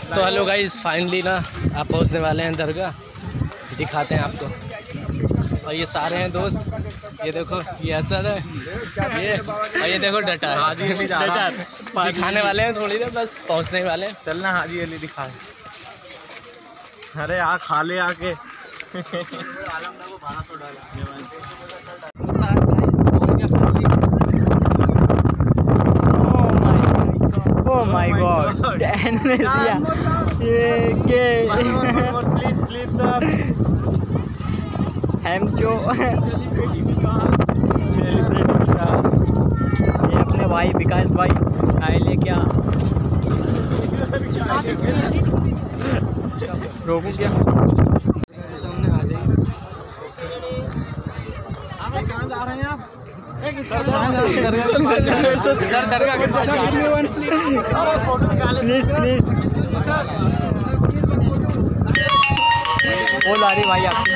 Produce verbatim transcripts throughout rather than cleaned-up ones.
तो hello guys, finally ना आप पहुंचने वाले हैं दरगाह। दिखाते हैं आपको। और ये सारे हैं दोस्त, ये देखो, ये असद है, ये और ये देखो डटर हाजी अली जा रहा है। डटर दिखाने वाले हैं, थोड़ी देर बस पहुंचने वाले हैं। चलना हाजी अली दिखा। अरे आ खा ले आके। Oh my God! ये के प्लीज प्लीज सर हम जो ये अपने भाई विकास भाई आए लेके आ रोकू क्या सामने आ जाइए। कहाँ जा रहे हैं आप? सर दरगाह के प्लीज प्लीज वो ला रही भाई आपकी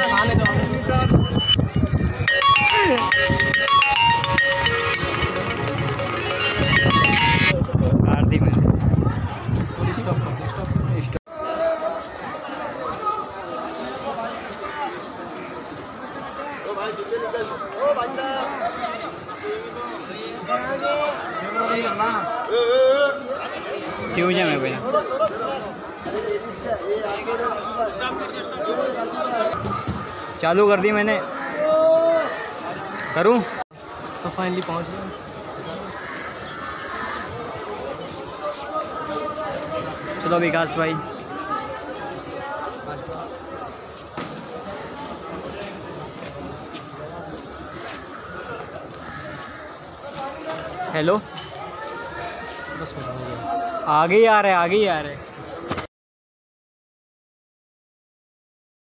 आरती में शिवजा में भैया चालू कर दी मैंने, करूं? तो फाइनली पहुंच गए। चलो विकास भाई हेलो बस आगे ही आ रहे आगे ही आ रहे